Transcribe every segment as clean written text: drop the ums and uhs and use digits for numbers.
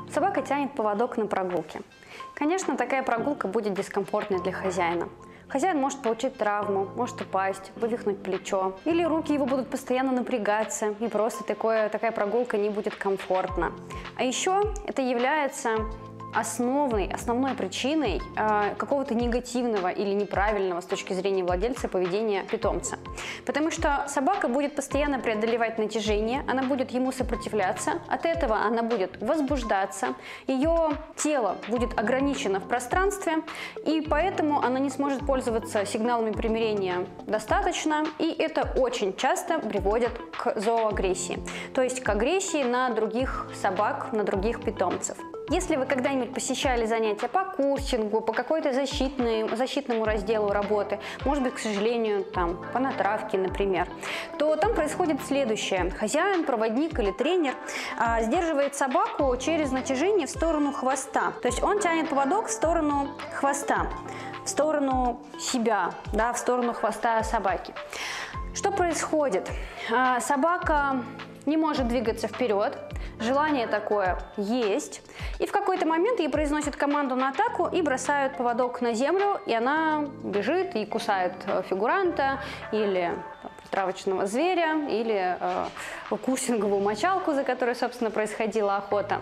Собака тянет поводок на прогулке. Конечно, такая прогулка будет дискомфортной для хозяина. Хозяин может получить травму, может упасть, вывихнуть плечо. Или руки его будут постоянно напрягаться, и просто такая прогулка не будет комфортна. А еще это является основной причиной какого-то негативного или неправильного с точки зрения владельца поведения питомца. Потому что собака будет постоянно преодолевать натяжение, она будет ему сопротивляться, от этого она будет возбуждаться, ее тело будет ограничено в пространстве, и поэтому она не сможет пользоваться сигналами примирения достаточно, и это очень часто приводит к зооагрессии, то есть к агрессии на других собак, на других питомцев. Если вы когда-нибудь посещали занятия по курсингу, по какой-то защитному разделу работы, может быть, к сожалению, по натравке, например, то там происходит следующее. Хозяин, проводник или тренер сдерживает собаку через натяжение в сторону хвоста. То есть он тянет поводок в сторону хвоста, в сторону себя, в сторону хвоста собаки. Что происходит? Собака не может двигаться вперед, желание такое есть, и в какой-то момент ей произносят команду на атаку и бросают поводок на землю, и она бежит и кусает фигуранта или травочного зверя, или курсинговую мочалку, за которой, собственно, происходила охота.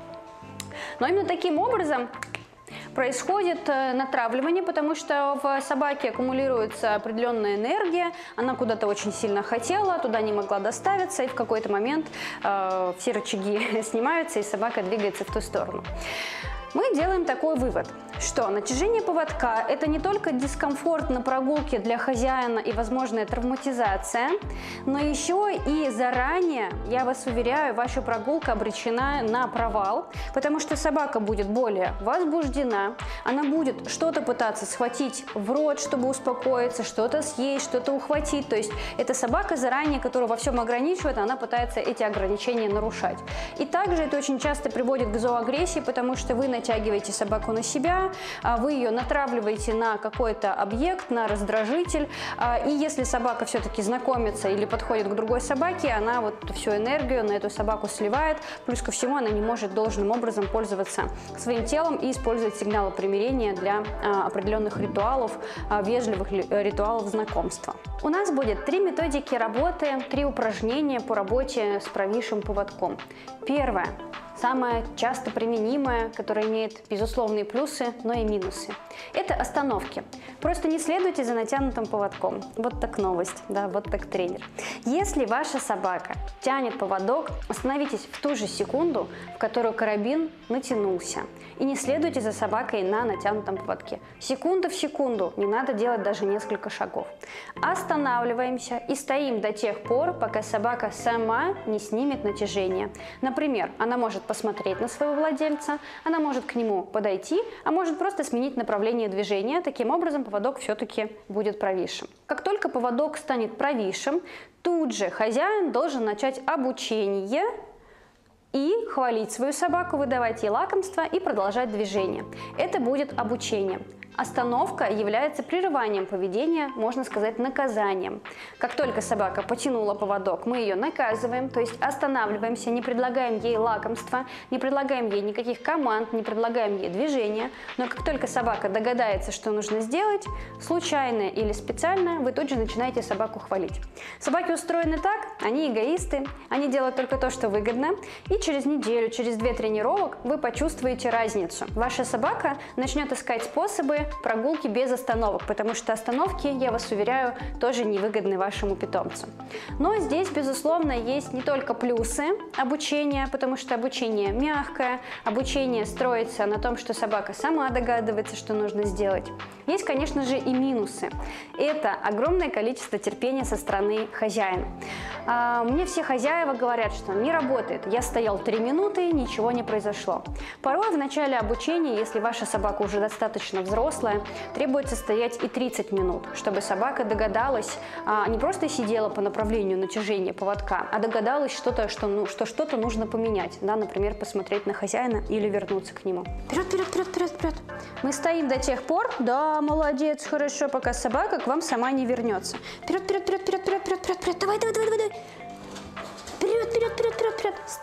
Но именно таким образом происходит натравливание, потому что в собаке аккумулируется определенная энергия, она куда-то очень сильно хотела, туда не могла доставиться, и в какой-то момент все рычаги снимаются, и собака двигается в ту сторону. Мы делаем такой вывод, что натяжение поводка – это не только дискомфорт на прогулке для хозяина и возможная травматизация, но еще и заранее, я вас уверяю, ваша прогулка обречена на провал, потому что собака будет более возбуждена, она будет что-то пытаться схватить в рот, чтобы успокоиться, что-то съесть, что-то ухватить. То есть это собака заранее, которая во всем ограничивает, она пытается эти ограничения нарушать. И также это очень часто приводит к зооагрессии, потому что вы натягиваете собаку на себя, вы ее натравливаете на какой-то объект, на раздражитель, и если собака все-таки знакомится или подходит к другой собаке, она вот всю энергию на эту собаку сливает, плюс ко всему она не может должным образом пользоваться своим телом и использовать сигналы примирения для определенных ритуалов, вежливых ритуалов знакомства. У нас будет 3 методики работы, 3 упражнения по работе с провисшим поводком. Первое. Самое часто применимое, которое имеет безусловные плюсы, но и минусы. Это остановки. Просто не следуйте за натянутым поводком. Вот так новость, вот так тренер. Если ваша собака тянет поводок, остановитесь в ту же секунду, в которую карабин натянулся. И не следуйте за собакой на натянутом поводке. Секунда в секунду, не надо делать даже несколько шагов. Останавливаемся и стоим до тех пор, пока собака сама не снимет натяжение. Например, она может посмотреть на своего владельца, она может к нему подойти, а может просто сменить направление движения. Таким образом, поводок все-таки будет провисшим. Как только поводок станет провисшим, тут же хозяин должен начать обучение и хвалить свою собаку, выдавать ей лакомство и продолжать движение. Это будет обучение. Остановка является прерыванием поведения, можно сказать, наказанием. Как только собака потянула поводок, мы ее наказываем, то есть останавливаемся, не предлагаем ей лакомства, не предлагаем ей никаких команд, не предлагаем ей движения. Но как только собака догадается, что нужно сделать, случайно или специально, вы тут же начинаете собаку хвалить. Собаки устроены так, они эгоисты, они делают только то, что выгодно, и через неделю, через 2 тренировок вы почувствуете разницу. Ваша собака начнет искать способы прогулки без остановок, потому что остановки, я вас уверяю, тоже невыгодны вашему питомцу. Но здесь, безусловно, есть не только плюсы обучения, потому что обучение мягкое, обучение строится на том, что собака сама догадывается, что нужно сделать. Есть, конечно же, и минусы. Это огромное количество терпения со стороны хозяина. Мне все хозяева говорят, что не работает. Я стоял 3 минуты, ничего не произошло. Порой в начале обучения, если ваша собака уже достаточно взрослая, требуется стоять и 30 минут, чтобы собака догадалась, не просто сидела по направлению натяжения поводка, а догадалась, что что-то нужно поменять. Например, посмотреть на хозяина или вернуться к нему. Вперед, вперед, вперед, вперед, вперед. Мы стоим до тех пор, да, молодец, хорошо, пока собака к вам сама не вернется. Вперед, вперед, вперед, вперед, вперед, вперед, вперед, вперед. Давай, давай, давай, давай, давай. Вперед, вперед, вперед, вперед, вперед.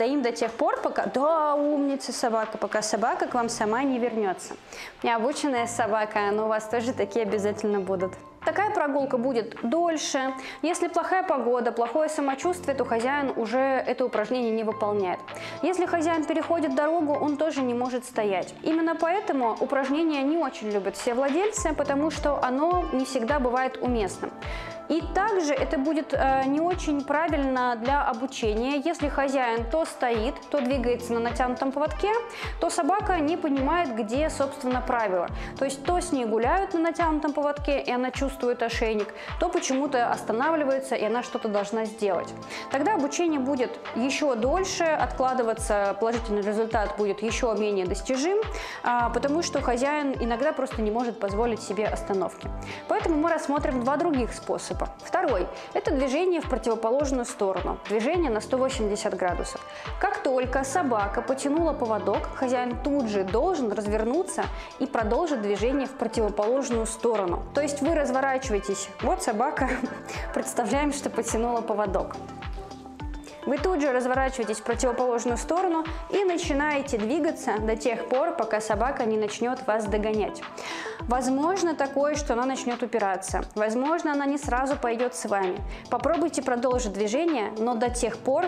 стоим до тех пор, пока... Да, умница собака, пока собака к вам сама не вернется. Необученная собака, но у вас тоже такие обязательно будут. Такая прогулка будет дольше. Если плохая погода, плохое самочувствие, то хозяин уже это упражнение не выполняет. Если хозяин переходит дорогу, он тоже не может стоять. Именно поэтому упражнение не очень любят все владельцы, потому что оно не всегда бывает уместным. И также это будет не очень правильно для обучения. Если хозяин то стоит, то двигается на натянутом поводке, то собака не понимает, где, собственно, правила. То есть то с ней гуляют на натянутом поводке, и она чувствует ошейник, то почему-то останавливается, и она что-то должна сделать. Тогда обучение будет еще дольше, откладываться, положительный результат будет еще менее достижим, потому что хозяин иногда просто не может позволить себе остановки. Поэтому мы рассмотрим два других способа. Второй – это движение в противоположную сторону, движение на 180 градусов. Как только собака потянула поводок, хозяин тут же должен развернуться и продолжить движение в противоположную сторону. То есть вы разворачиваетесь, вот собака, представляем, что потянула поводок. Вы тут же разворачиваетесь в противоположную сторону и начинаете двигаться до тех пор, пока собака не начнет вас догонять. Возможно такое, что она начнет упираться. Возможно, она не сразу пойдет с вами. Попробуйте продолжить движение, но до тех пор,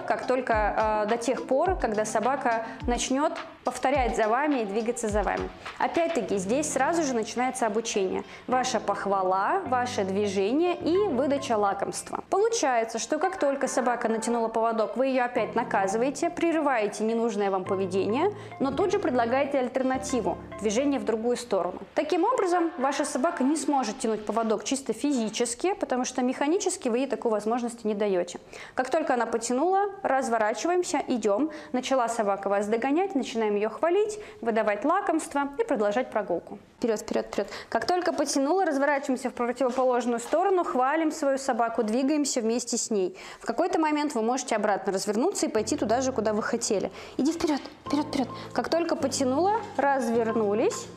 когда собака начнет повторять за вами и двигаться за вами. Опять-таки, здесь сразу же начинается обучение. Ваша похвала, ваше движение и выдача лакомства. Получается, что как только собака натянула поводок, вы ее опять наказываете, прерываете ненужное вам поведение, но тут же предлагаете альтернативу – движение в другую сторону. Таким образом, ваша собака не сможет тянуть поводок чисто физически, потому что механически вы ей такой возможности не даете. Как только она потянула, разворачиваемся, идем. Начала собака вас догонять, начинаем ее хвалить, выдавать лакомство и продолжать прогулку. Вперед, вперед, вперед. Как только потянула, разворачиваемся в противоположную сторону, хвалим свою собаку, двигаемся вместе с ней. В какой-то момент вы можете обратно развернуться и пойти туда же, куда вы хотели. Иди вперед, вперед, вперед. Как только потянула, развернулись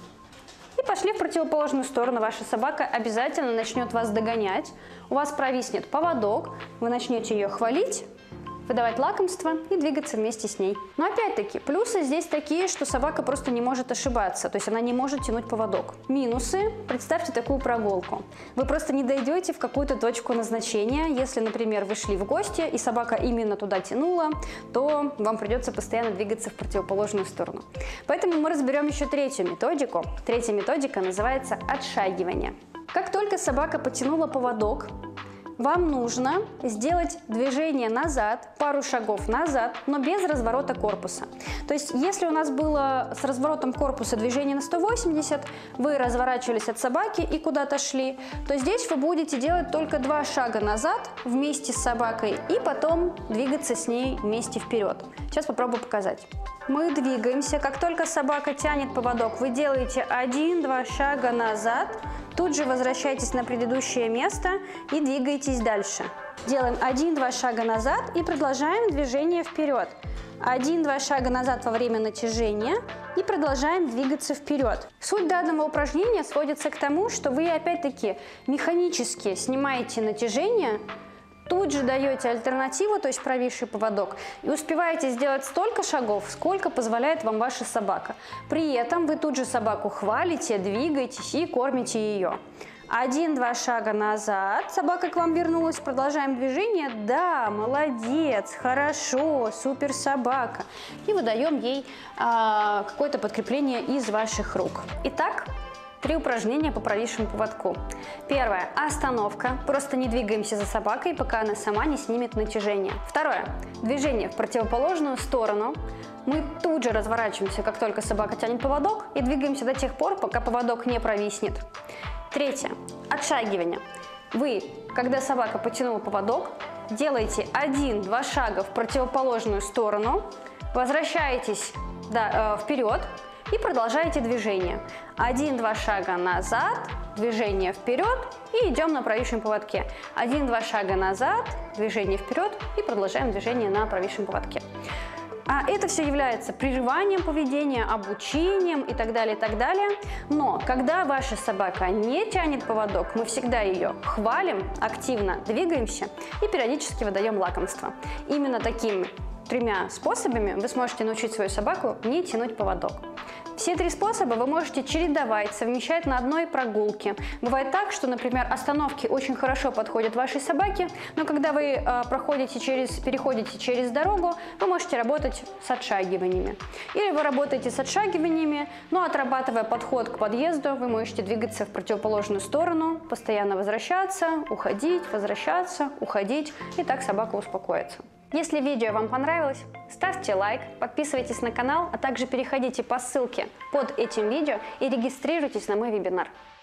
и пошли в противоположную сторону. Ваша собака обязательно начнет вас догонять. У вас провиснет поводок, вы начнете ее хвалить, выдавать лакомство и двигаться вместе с ней. Но опять-таки, плюсы здесь такие, что собака просто не может ошибаться, то есть она не может тянуть поводок. Минусы. Представьте такую прогулку. Вы просто не дойдете в какую-то точку назначения. Если, например, вы шли в гости, и собака именно туда тянула, то вам придется постоянно двигаться в противоположную сторону. Поэтому мы разберем еще третью методику. Третья методика называется отшагивание. Как только собака потянула поводок, вам нужно сделать движение назад, пару шагов назад, но без разворота корпуса. То есть, если у нас было с разворотом корпуса движение на 180, вы разворачивались от собаки и куда-то шли, то здесь вы будете делать только 2 шага назад вместе с собакой и потом двигаться с ней вместе вперед. Сейчас попробую показать. Мы двигаемся. Как только собака тянет поводок, вы делаете 1-2 шага назад, тут же возвращайтесь на предыдущее место и двигаетесь дальше. Делаем 1-2 шага назад и продолжаем движение вперед. 1-2 шага назад во время натяжения и продолжаем двигаться вперед. Суть данного упражнения сводится к тому, что вы опять-таки механически снимаете натяжение, тут же даете альтернативу, то есть провисший поводок, и успеваете сделать столько шагов, сколько позволяет вам ваша собака. При этом вы тут же собаку хвалите, двигаетесь и кормите ее. 1-2 шага назад, собака к вам вернулась, продолжаем движение. Да, молодец, хорошо, супер собака. И выдаем ей какое-то подкрепление из ваших рук. Итак, 3 упражнения по провисшему поводку. Первое. Остановка. Просто не двигаемся за собакой, пока она сама не снимет натяжение. Второе. Движение в противоположную сторону. Мы тут же разворачиваемся, как только собака тянет поводок, и двигаемся до тех пор, пока поводок не провиснет. Третье. Отшагивание. Вы, когда собака потянула поводок, делаете 1-2 шага в противоположную сторону, возвращаетесь вперед и продолжаете движение. 1-2 шага назад, движение вперед и идем на провисшем поводке. 1-2 шага назад, движение вперед и продолжаем движение на провисшем поводке. Это все является прерыванием поведения, обучением и так далее, и так далее. Но когда ваша собака не тянет поводок, мы всегда ее хвалим, активно двигаемся и периодически выдаем лакомство. Именно таким 3 способами вы сможете научить свою собаку не тянуть поводок. Все 3 способа вы можете чередовать, совмещать на одной прогулке. Бывает так, что, например, остановки очень хорошо подходят вашей собаке, но когда вы переходите через дорогу, вы можете работать с отшагиваниями. Или вы работаете с отшагиваниями, но отрабатывая подход к подъезду, вы можете двигаться в противоположную сторону, постоянно возвращаться, уходить, возвращаться, уходить, и так собака успокоится. Если видео вам понравилось, ставьте лайк, подписывайтесь на канал, а также переходите по ссылке под этим видео и регистрируйтесь на мой вебинар.